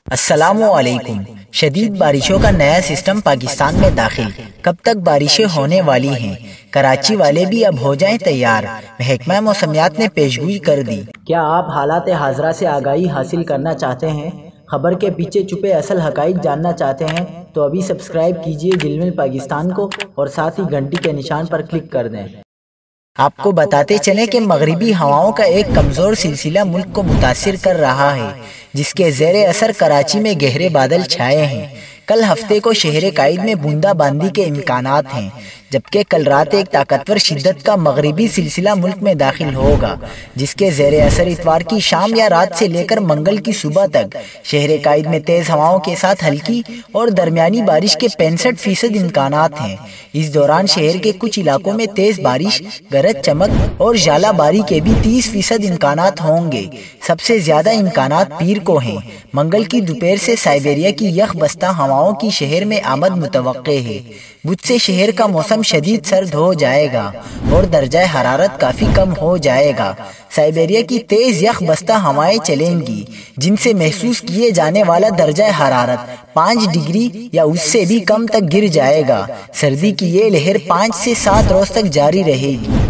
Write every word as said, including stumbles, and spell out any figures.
السلام علیکم۔ شدید بارشوں کا نیا سسٹم پاکستان میں داخل، کب تک بارشیں ہونے والی ہیں؟ کراچی والے بھی اب ہو جائیں تیار، محکمہ موسمیات نے پیشگوئی کر دی۔ کیا آپ حالات حاضرہ سے آگاہی حاصل کرنا چاہتے ہیں؟ خبر کے پیچھے چھپے اصل حقائق جاننا چاہتے ہیں تو ابھی سبسکرائب کیجئے جلمل پاکستان کو اور ساتھ ہی گھنٹی کے نشان پر کلک کر دیں۔ آپ کو بتاتے چلیں کہ مغربی ہواؤں کا ایک کمزور سلسلہ ملک کو متاثر کر رہا ہے، جس کے زیر اثر کراچی میں گہرے بادل چھائے ہیں۔ کل ہفتے کو شہر قائد میں بوندا باندی کے امکانات ہیں، جبکہ کل رات ایک طاقتور شدت کا مغربی سلسلہ ملک میں داخل ہوگا، جس کے زیر اثر اتوار کی شام یا رات سے لے کر منگل کی صبح تک شہر قائد میں تیز ہواؤں کے ساتھ ہلکی اور درمیانی بارش کے پینسٹھ فیصد امکانات ہیں۔ اس دوران شہر کے کچھ علاقوں میں تیز بارش، گرج چمک اور ژالہ باری کے بھی تیس فیصد امکانات ہوں گے۔ سب سے زیادہ امکانات پیر کو ہیں۔ منگل کی دوپہر سے سائبیریا کی یخ بستہ ہواؤں کی شہر میں آمد متوقع ہے۔ بدھ سے شہر کا موسم شدید سرد ہو جائے گا اور درجہ حرارت کافی کم ہو جائے گا۔ سائبیریا کی تیز یخ بستہ ہوائیں چلیں گی، جن سے محسوس کیے جانے والا درجہ حرارت پانچ ڈگری یا اس سے بھی کم تک گر جائے گا۔ سردی کی یہ لہر پانچ سے سات روز تک جاری رہے گی۔